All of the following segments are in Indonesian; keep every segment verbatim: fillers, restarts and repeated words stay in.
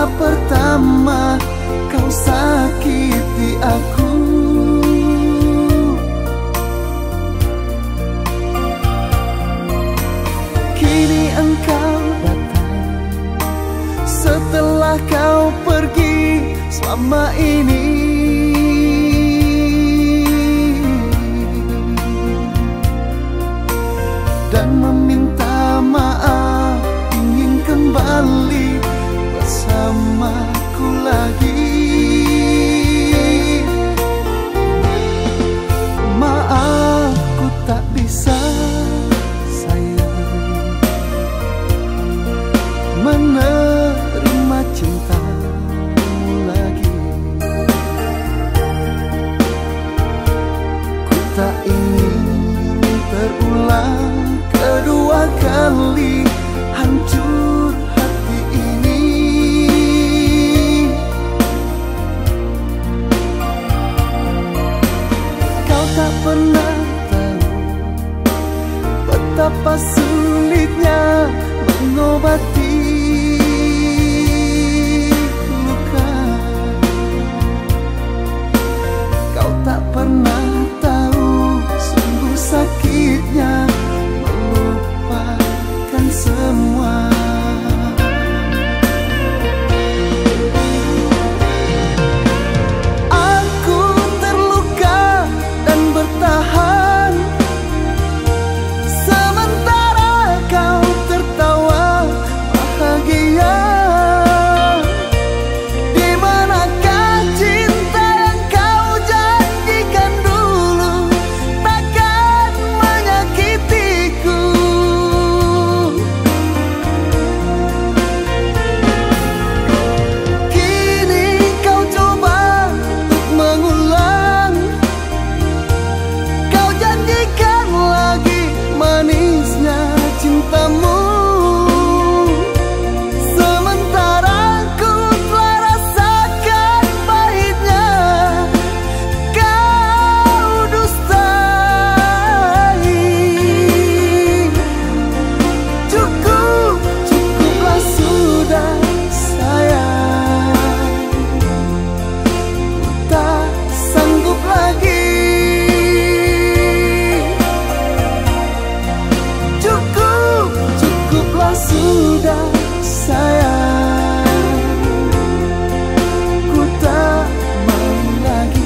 kala pertama kau sakiti aku. Kini engkau datang setelah kau pergi selama ini, dan meminta maaf, ingin kembali bersamaku lagi. Maaf, ku tak bisa sayang menerima cintamu lagi. Ku tak ingin terulang kedua kali hancur hati ini. Kau tak pernah tahu betapa sulitnya mengobati luka. Kau tak pernah tahu sungguh sakitnya melupakan semua. Aku terluka dan bertahan, sementara kau tertawa bahagia. Di manakah cinta yang kau janjikan dulu takkan menyakitiku? Kini kau coba untuk mengulang, kau janjikan lagi manisnya cintamu, sementara ku telah rasakan pahitnya kau dustai. Cukup, cukuplah sudah sayang, ku tak sanggup lagi. Cukup, cukuplah sudah sayang, ku tak mau lagi.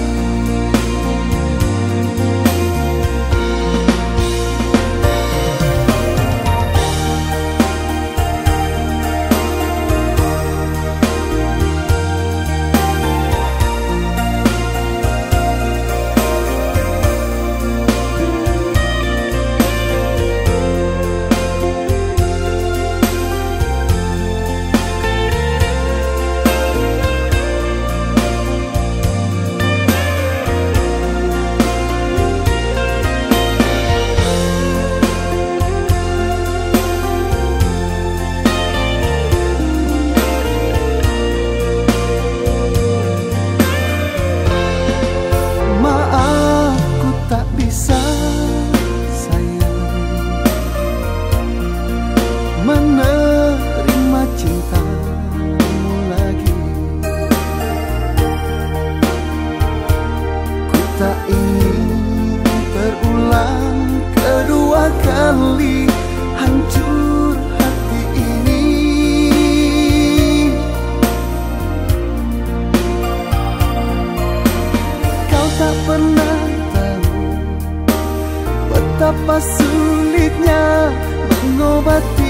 Maaf, ku tak bisa sayang menerima cintamu lagi. Ku tak ingin terulang kedua kali hancur hati ini. Kau tak pernah tahu betapa sulitnya mengobati